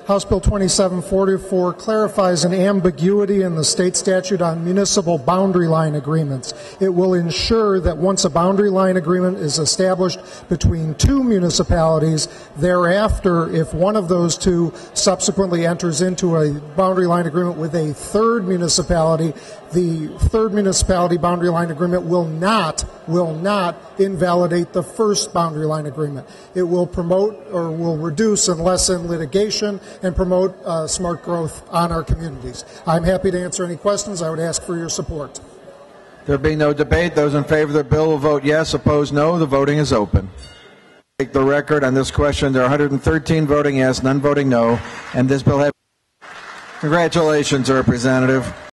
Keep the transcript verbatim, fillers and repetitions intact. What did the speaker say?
House Bill twenty-seven forty-four clarifies an ambiguity in the state statute on municipal boundary line agreements. It will ensure that once a boundary line agreement is established between two municipalities, thereafter, if one of those two subsequently enters into a boundary line agreement with a third municipality, the third municipality boundary line agreement will not will not invalidate the first boundary line agreement. It will promote or will reduce and lessen litigation and promote uh, smart growth on our communities. I'm happy to answer any questions. I would ask for your support. There being no debate, those in favor of the bill will vote yes, opposed no. The voting is open. Take the record on this question. There are one hundred thirteen voting yes, none voting no, and this bill has. Congratulations, Representative.